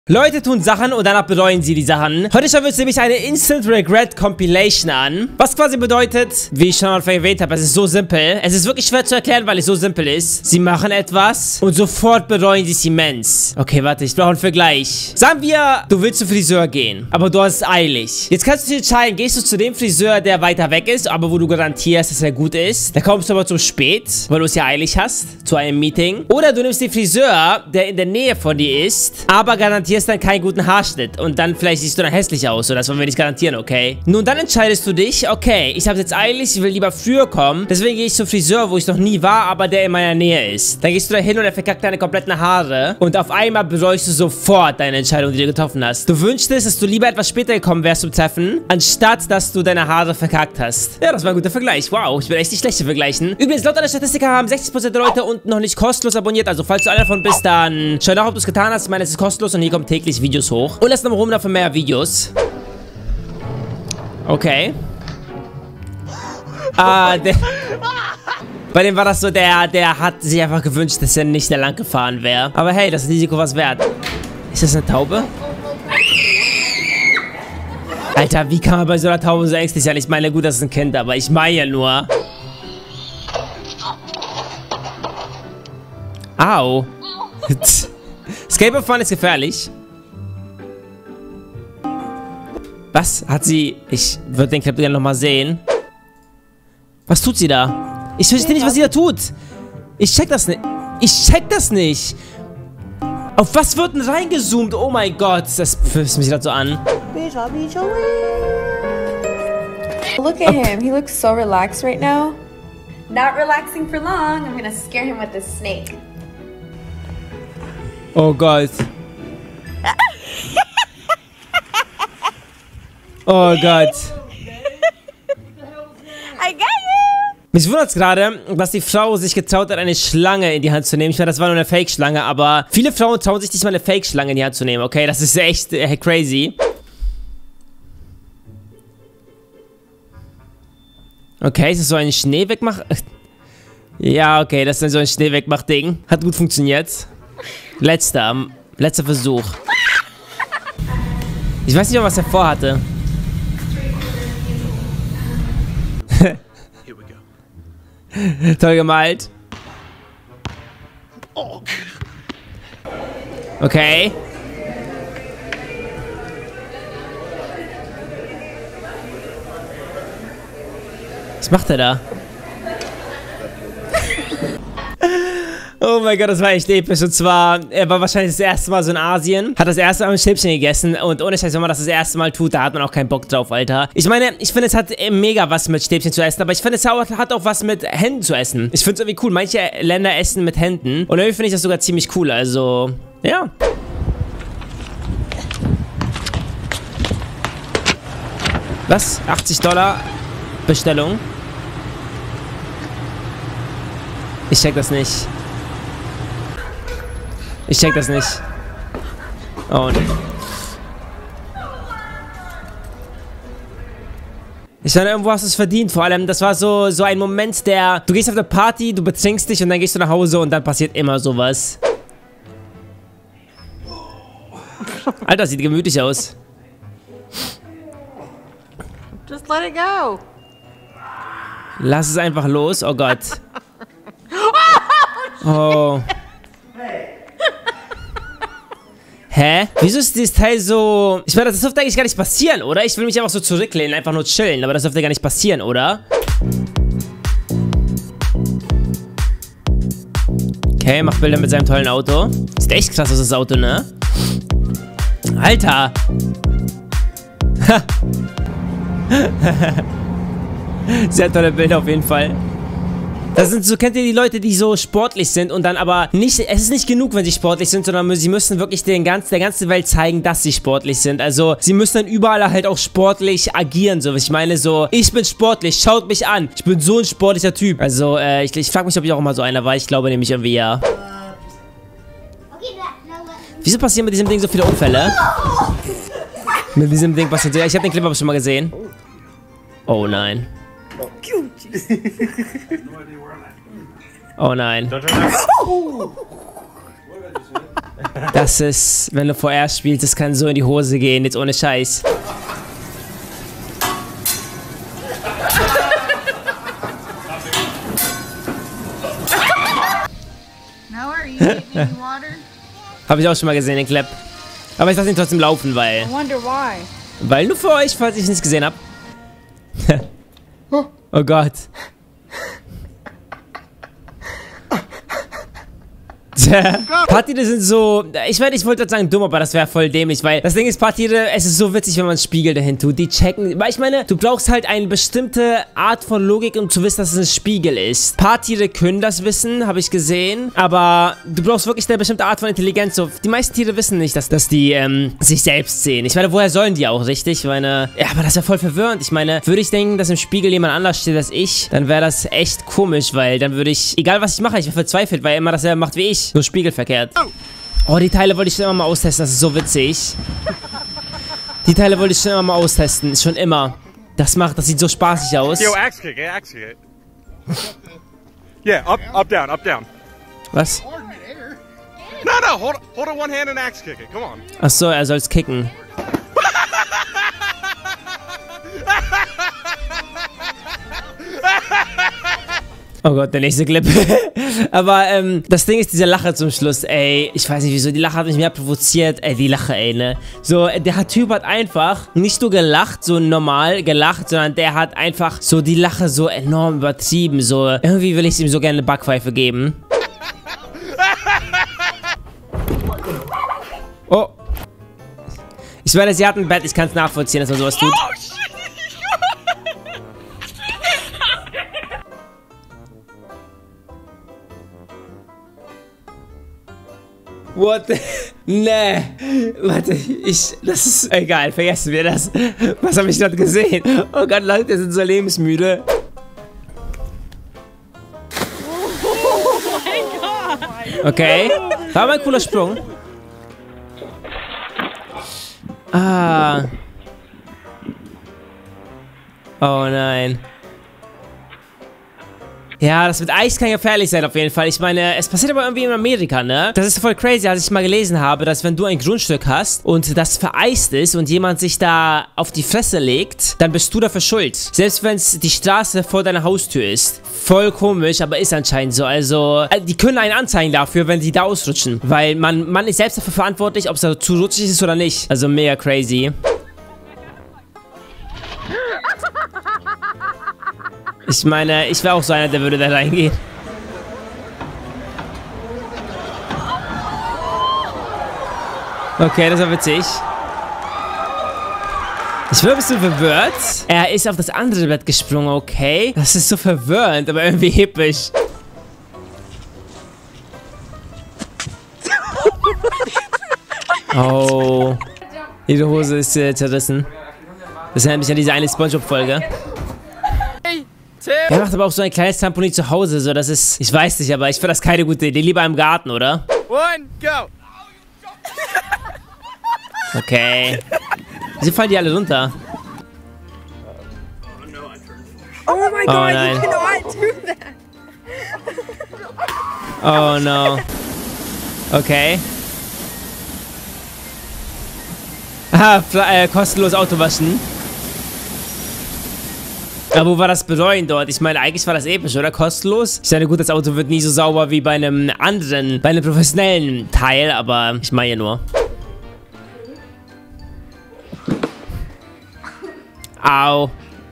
Leute tun Sachen und danach bereuen sie die Sachen. Heute schauen wir uns nämlich eine Instant Regret Compilation an. Was quasi bedeutet, wie ich schon am Anfang erwähnt habe, es ist so simpel. Es ist wirklich schwer zu erklären, weil es so simpel ist. Sie machen etwas und sofort bereuen sie es immens. Okay, warte, ich brauche einen Vergleich. Sagen wir, du willst zum Friseur gehen, aber du hast es eilig. Jetzt kannst du dich entscheiden, gehst du zu dem Friseur, der weiter weg ist, aber wo du garantierst, dass er gut ist. Da kommst du aber zu spät, weil du es ja eilig hast, zu einem Meeting. Oder du nimmst den Friseur, der in der Nähe von dir ist, aber garantierst dann keinen guten Haarschnitt und dann vielleicht siehst du dann hässlich aus, oder das wollen wir nicht garantieren, okay? Nun, dann entscheidest du dich, okay, ich habe jetzt eilig, ich will lieber früher kommen, deswegen gehe ich zum Friseur, wo ich noch nie war, aber der in meiner Nähe ist. Dann gehst du da hin und er verkackt deine kompletten Haare und auf einmal bereust du sofort deine Entscheidung, die du getroffen hast. Du wünschtest, dass du lieber etwas später gekommen wärst zum Treffen, anstatt dass du deine Haare verkackt hast. Ja, das war ein guter Vergleich. Wow, ich bin echt nicht schlecht zu vergleichen. Übrigens, laut einer Statistik haben 60% der Leute unten noch nicht kostenlos abonniert, also falls du einer davon bist, dann schau nach, ob du es getan hast. Ich meine, es ist kostenlos und hier kommen täglich Videos hoch. Und lass nochmal rum für mehr Videos. Okay. Bei dem war das so, der hat sich einfach gewünscht, dass er nicht da lang gefahren wäre. Aber hey, das Risiko was wert. Ist das eine Taube? Alter, wie kann man bei so einer Taube so ängstlich sein? Ich meine, gut, das ist ein Kind, aber ich meine ja nur. Au. Skateboardfahren ist gefährlich. Was? Hat sie... Ich würde den Clip gerne nochmal sehen. Was tut sie da? Ich verstehe nicht, was sie da tut. Ich check das nicht. Ich check das nicht. Auf was wird denn reingezoomt? Oh mein Gott. Das fühlt mich gerade so an. Look at him. He looks so relaxed right now. Not relaxing for long. I'm gonna scare him with this snake. Oh Gott. Oh Gott. I got you. Mich wundert es gerade, dass die Frau sich getraut hat, eine Schlange in die Hand zu nehmen. Ich meine, das war nur eine Fake-Schlange, aber viele Frauen trauen sich nicht mal eine Fake-Schlange in die Hand zu nehmen, okay? Das ist echt crazy. Okay, ist das so ein Schneewegmach... Ja, okay, das ist so ein Schneewegmach-Ding. Hat gut funktioniert. Letzter Versuch. Ich weiß nicht, was er vorhatte. Toll gemalt. Okay. Was macht er da? Oh mein Gott, das war echt episch. Und zwar, er war wahrscheinlich das erste Mal so in Asien, hat das erste Mal ein Stäbchen gegessen und ohne Scheiß, wenn man das erste Mal tut, da hat man auch keinen Bock drauf, Alter. Ich meine, ich finde, es hat mega was mit Stäbchen zu essen, aber ich finde, es hat auch was mit Händen zu essen. Ich finde es irgendwie cool. Manche Länder essen mit Händen und irgendwie finde ich das sogar ziemlich cool, also, ja. Was? $80 Bestellung? Ich check das nicht. Ich check das nicht. Oh, nee. Ich meine, irgendwo hast du es verdient. Vor allem, das war so ein Moment, der... Du gehst auf eine Party, du betrinkst dich und dann gehst du nach Hause und dann passiert immer sowas. Alter, sieht gemütlich aus. Just let it go. Lass es einfach los. Oh Gott. Oh. Hä? Wieso ist dieses Teil so... Ich meine, das dürfte eigentlich gar nicht passieren, oder? Ich will mich einfach so zurücklehnen, einfach nur chillen. Aber das dürfte gar nicht passieren, oder? Okay, macht Bilder mit seinem tollen Auto. Sieht echt krass aus, das Auto, ne? Alter! Sehr tolle Bilder auf jeden Fall. Das sind so, kennt ihr die Leute, die so sportlich sind und dann aber nicht, es ist nicht genug, wenn sie sportlich sind, sondern sie müssen wirklich der ganzen Welt zeigen, dass sie sportlich sind. Also, sie müssen dann überall halt auch sportlich agieren, so. Ich meine so, ich bin sportlich, schaut mich an. Ich bin so ein sportlicher Typ. Also, ich frage mich, ob ich auch immer so einer war. Ich glaube nämlich irgendwie ja. Wieso passieren mit diesem Ding so viele Unfälle? Mit diesem Ding passiert so, ich habe den Clip aber schon mal gesehen. Oh nein. Oh nein. Das ist, wenn du VR spielst, das kann so in die Hose gehen, jetzt ohne Scheiß. Habe ich auch schon mal gesehen, den Clip. Aber ich lasse ihn trotzdem laufen, weil... Weil nur für euch, falls ich es nicht gesehen habe. Oh Gott. Paartiere sind so, ich wollte sagen dumm, aber das wäre voll dämlich, weil das Ding ist, Paartiere, es ist so witzig, wenn man einen Spiegel dahin tut. Die checken, weil ich meine, du brauchst halt eine bestimmte Art von Logik, um zu wissen, dass es ein Spiegel ist. Paartiere können das wissen, habe ich gesehen, aber du brauchst wirklich eine bestimmte Art von Intelligenz. So, die meisten Tiere wissen nicht, dass die sich selbst sehen. Ich meine, woher sollen die auch, richtig? Ich meine, ja, aber das wäre voll verwirrend. Ich meine, würde ich denken, dass im Spiegel jemand anders steht als ich, dann wäre das echt komisch, weil dann würde ich, egal was ich mache, ich wäre verzweifelt, weil er immer dasselbe macht wie ich. Nur spiegelverkehrt. Oh, die Teile wollte ich schon immer mal austesten. Das ist so witzig. Die Teile wollte ich schon immer mal austesten. Ist schon immer. Das sieht so spaßig aus. Yo, axe kick it. Yeah, up, down, up, down. Was? No, hold it one hand and axe kick it. Come on. Achso, er soll's kicken. Oh Gott, der nächste Clip. Aber, das Ding ist diese Lache zum Schluss, ey. Ich weiß nicht wieso, die Lache hat mich mehr provoziert. Ey, die Lache, ey, ne? So, der Typ hat einfach nicht nur gelacht, so normal gelacht, sondern der hat einfach so die Lache so enorm übertrieben. So, irgendwie will ich ihm so gerne eine Backpfeife geben. Oh. Ich meine, sie hat ein Bett, ich kann es nachvollziehen, dass man sowas tut. What the... Nee. Warte, das ist... Egal, vergessen wir das. Was habe ich dort gesehen? Oh Gott, Leute, wir sind so lebensmüde. Oh mein Gott. Okay. War mal ein cooler Sprung. Ah. Oh nein. Ja, das mit Eis kann gefährlich sein auf jeden Fall. Ich meine, es passiert aber irgendwie in Amerika, ne? Das ist voll crazy, als ich mal gelesen habe, dass wenn du ein Grundstück hast und das vereist ist und jemand sich da auf die Fresse legt, dann bist du dafür schuld. Selbst wenn es die Straße vor deiner Haustür ist. Voll komisch, aber ist anscheinend so. Also, die können einen anzeigen dafür, wenn die da ausrutschen. Weil man ist selbst dafür verantwortlich, ob es da zu rutschig ist oder nicht. Also mega crazy. Ich meine, ich wäre auch so einer, der würde da reingehen. Okay, das war witzig. Ich war ein bisschen verwirrt. Er ist auf das andere Bett gesprungen, okay. Das ist so verwirrend, aber irgendwie hippisch. Oh. Ihre Hose ist zerrissen. Das erinnert mich an diese eine SpongeBob-Folge. Er macht aber auch so ein kleines Trampolin zu Hause, so das ist, ich weiß nicht, aber ich finde das keine gute Idee. Lieber im Garten, oder? One, go! Okay. Wieso fallen die alle runter? Oh my God, nein. you cannot do that. Oh no. Okay. Ah, kostenlos Auto waschen. Aber wo war das Bereuen dort? Ich meine, eigentlich war das episch, oder? Kostenlos? Ich meine, gut, das Auto wird nie so sauber wie bei einem anderen, bei einem professionellen Teil, aber ich meine ja nur. Au.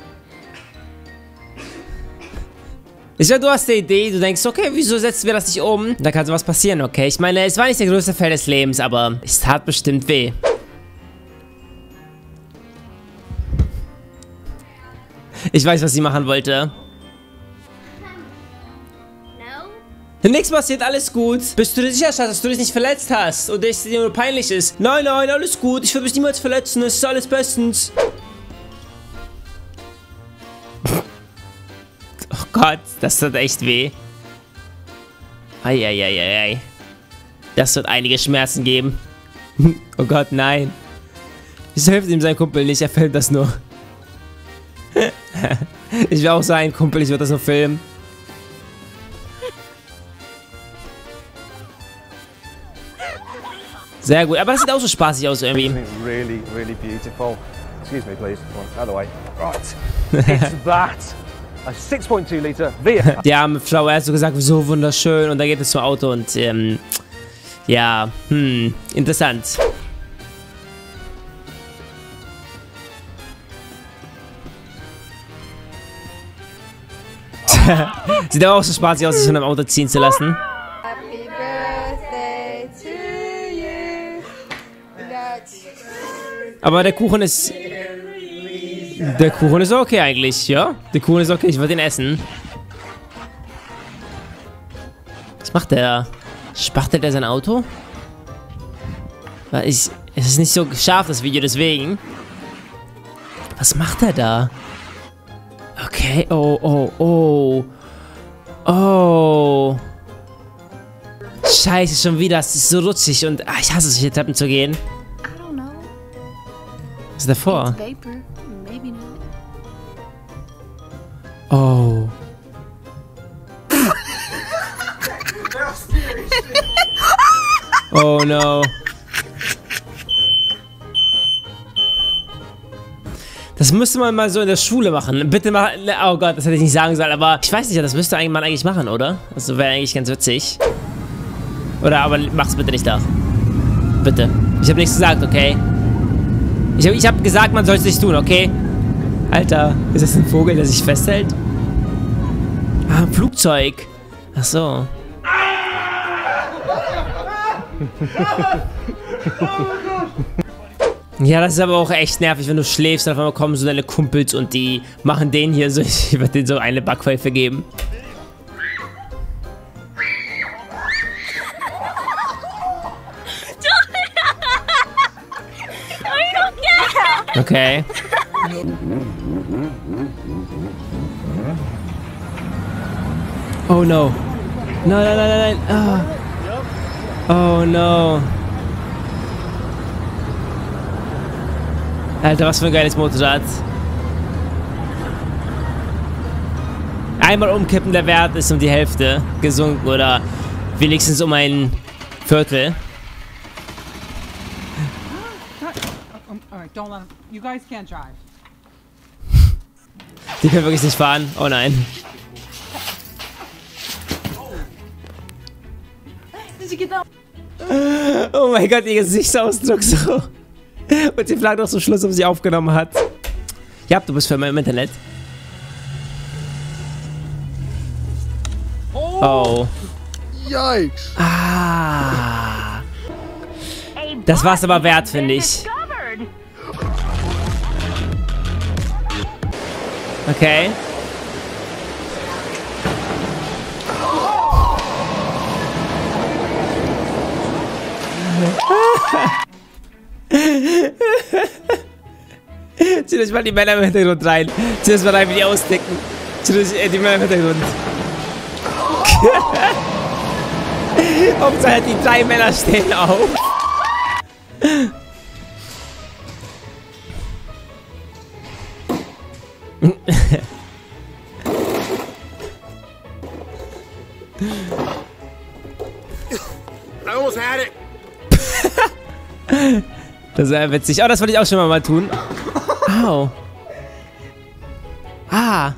Ich meine, du hast eine Idee, du denkst, okay, wieso setzen wir das nicht um? Da kann sowas passieren, okay? Ich meine, es war nicht der größte Fall des Lebens, aber es tat bestimmt weh. Ich weiß, was sie machen wollte. Nichts passiert, alles gut. Bist du dir sicher, Schatz, dass du dich nicht verletzt hast? Oder dass es dir nur peinlich ist? Nein, nein, alles gut. Ich will mich niemals verletzen. Es ist alles bestens. Oh Gott, das tut echt weh. Eieieiei. Das wird einige Schmerzen geben. Oh Gott, nein. Wieso hilft ihm sein Kumpel nicht? Er filmt das nur. Ich will auch so ein Kumpel, ich würde das nur filmen. Sehr gut, aber das sieht auch so spaßig aus irgendwie. Really, really beautiful. Excuse me, please. Out of the way. Right. It's that. A 6.2 Liter V8. Die arme Frau, er hat so gesagt, so wunderschön. Und dann geht es zum Auto und, ja, interessant. Sieht aber auch so spaßig aus, sich von einem Auto ziehen zu lassen. Happy birthday to you. Aber der Kuchen ist... Der Kuchen ist okay eigentlich, ja? Der Kuchen ist okay, ich würde ihn essen. Was macht der? Spachtelt er sein Auto? Es ist nicht so scharf, das Video, deswegen. Was macht er da? Okay, oh. Scheiße, schon wieder, es ist so rutschig und ich hasse es, solche Treppen zu gehen. I don't know. Was ist davor? Vapor. Maybe not. Oh. Oh no. Das müsste man mal so in der Schule machen. Bitte mal. Oh Gott, das hätte ich nicht sagen sollen, aber ich weiß nicht, das müsste man eigentlich machen, oder? Das wäre eigentlich ganz witzig. Oder aber mach's bitte nicht da. Bitte. Ich habe nichts gesagt, okay? Ich hab gesagt, man soll es nicht tun, okay? Alter, ist das ein Vogel, der sich festhält? Ah, ein Flugzeug. Ach so. Ja, das ist aber auch echt nervig, wenn du schläfst und auf einmal kommen so deine Kumpels und die machen den hier so, ich werde denen so eine Backpfeife geben. Okay. Oh no. Nein. Oh no. Alter, was für ein geiles Motorrad. Einmal umkippen, der Wert ist um die Hälfte gesunken oder wenigstens um ein Viertel. Alright, don't let him. You guys can't drive. Die können wirklich nicht fahren. Oh nein. Oh mein Gott, ihr Gesichtsausdruck so. Und sie fragt auch zum Schluss, ob sie aufgenommen hat. Ja, du bist für immer im Internet. Oh. Yikes. Ah. Das war's aber wert, finde ich. Okay. Zieht euch mal die Männer im Hintergrund rein. Zieht euch mal rein, wie die austicken. Zieht euch die Männer im Hintergrund. Hauptsache die 3 Männer stehen auf. I almost had it. Das wäre witzig. Oh, das wollte ich auch schon mal tun. Au. Ah.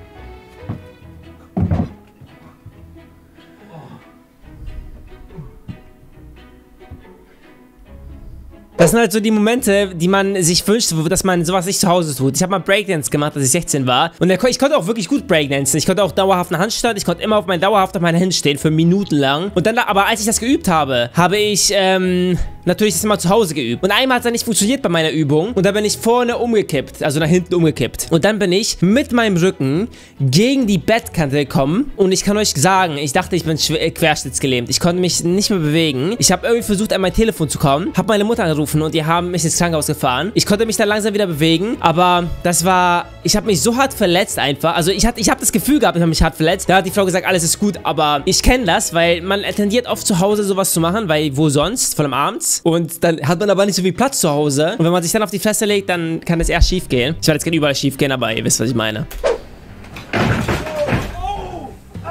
Das sind halt so die Momente, die man sich wünscht, dass man sowas nicht zu Hause tut. Ich habe mal Breakdance gemacht, als ich 16 war. Und ich konnte auch wirklich gut Breakdancen. Ich konnte auch dauerhaft einen Handstand. Ich konnte immer dauerhaft auf meinen Händen stehen für Minuten lang. Und dann, aber als ich das geübt habe, habe ich natürlich das immer zu Hause geübt. Und einmal hat es dann nicht funktioniert bei meiner Übung. Und da bin ich vorne umgekippt, also nach hinten umgekippt. Und dann bin ich mit meinem Rücken gegen die Bettkante gekommen. Und ich kann euch sagen, ich dachte, ich bin querschnittsgelähmt. Ich konnte mich nicht mehr bewegen. Ich habe irgendwie versucht, an mein Telefon zu kommen. Habe meine Mutter angerufen und die haben mich ins Krankenhaus gefahren. Ich konnte mich dann langsam wieder bewegen. Aber das war... Ich habe mich so hart verletzt einfach. Also ich habe das Gefühl gehabt, ich habe mich hart verletzt. Da hat die Frau gesagt, alles ist gut. Aber ich kenne das, weil man tendiert oft zu Hause sowas zu machen. Weil wo sonst? Vor allem abends. Und dann hat man aber nicht so viel Platz zu Hause. Und wenn man sich dann auf die Fresse legt, dann kann es erst schief gehen. Ich werde jetzt gerne überall schief gehen, aber ihr wisst, was ich meine.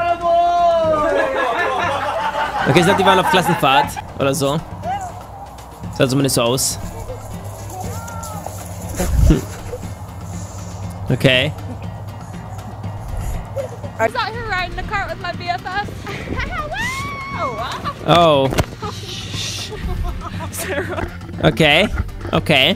Okay, ich glaube, die waren auf Klassenfahrt oder so. Sah zumindest so aus. Okay. I was out here riding the cart with my BFF. Oh. Okay. Okay.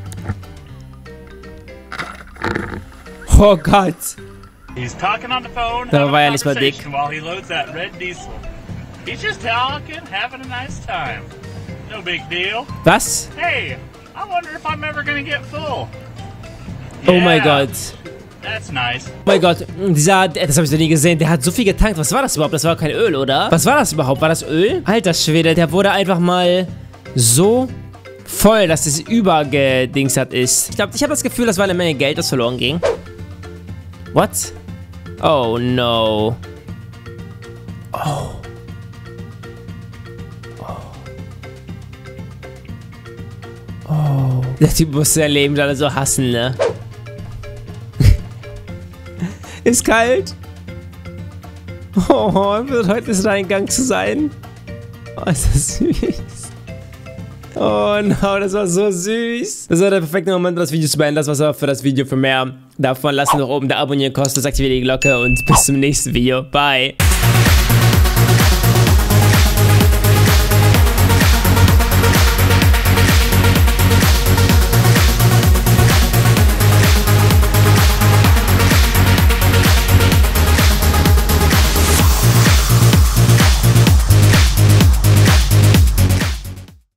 Oh Gott. He's talking on the phone, Da war ja having nicht a mal dick. conversation while he loads that red diesel. He's just talking, having a nice time. No big deal. Was? Hey, I wonder if I'm ever gonna get full. Oh mein Yeah, Gott. That's nice. Oh mein Gott, das habe ich noch nie gesehen. Der hat so viel getankt. Was war das überhaupt? Das war kein Öl, oder? Was war das überhaupt? War das Öl? Alter Schwede, der wurde einfach mal so voll, dass es übergedingstert ist. Ich glaube, ich habe das Gefühl, das war eine Menge Geld, das verloren ging. What? Oh no. Oh. Oh. Der Typ muss sein Leben alle so hassen, ne? Ist kalt. Oh, wird heute ist Reingang zu sein. Oh, ist das süß. Oh no, das war so süß. Das war der perfekte Moment, das Video zu beenden. Das war's auch für das Video. Für mehr davon lasst doch oben da abonnieren, kostenlos, aktiviert die Glocke und bis zum nächsten Video. Bye.